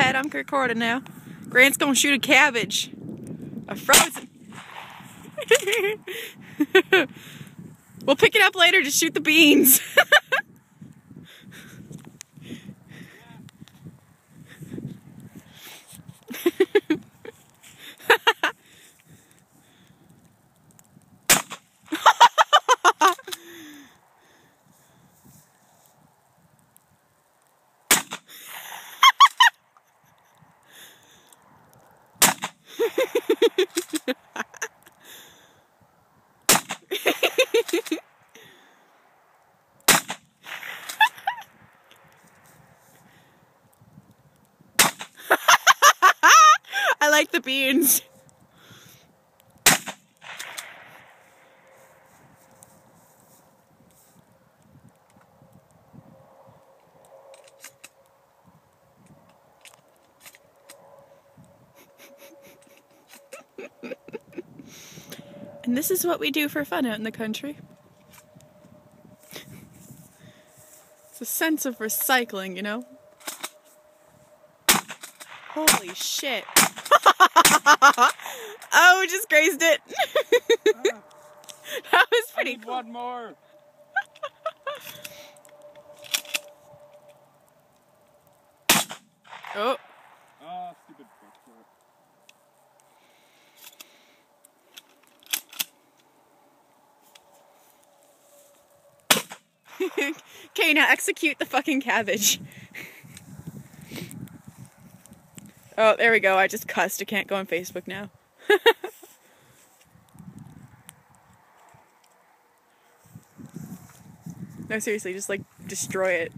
ahead, I'm recording now. Grant's gonna shoot a cabbage. A frozen. We'll pick it up later to shoot the beans. I like the beans. And this is what we do for fun out in the country. It's a sense of recycling, you know? Holy shit. Oh, we just grazed it. That was pretty cool. One more. Oh. Oh, stupid fuck. Okay, now execute the fucking cabbage. Oh, there we go. I just cussed. I can't go on Facebook now. No, seriously, just like destroy it.